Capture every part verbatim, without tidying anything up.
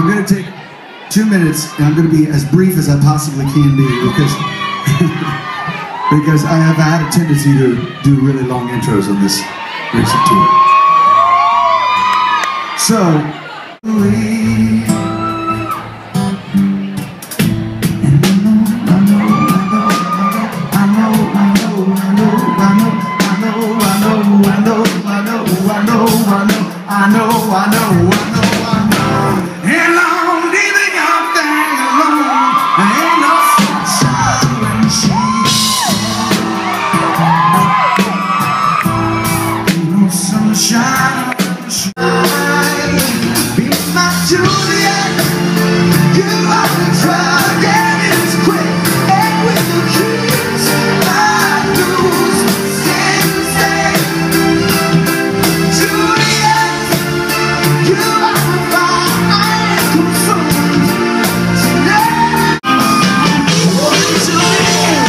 I'm going to take two minutes, and I'm going to be as brief as I possibly can be, because because I have had a tendency to do really long intros on this recent tour. So, I know, I know, I know, I know. And I'm leaving your thing alone. There ain't no sunshine when she's ain't no sunshine when she's be my Juliet. You are the drug and it's quick. And with the keys, I lose. Same mistake. Juliet. You are the fire I am consumed tonight. Oh, Juliet.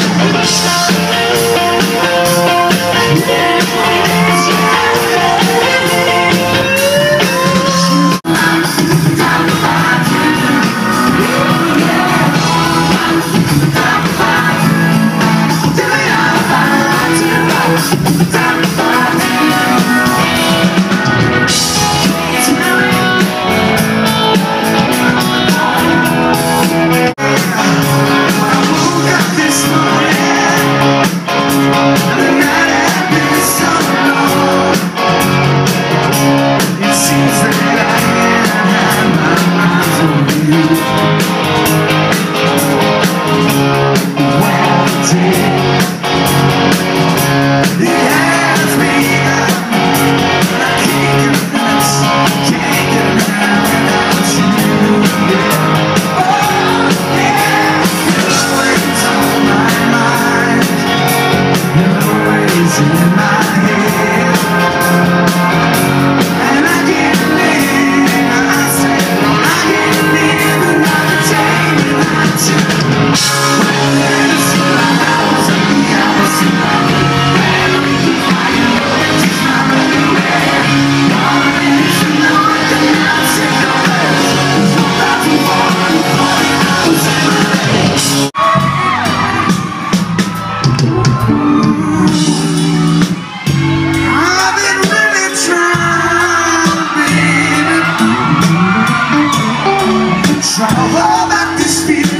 Try to hold back this feeling.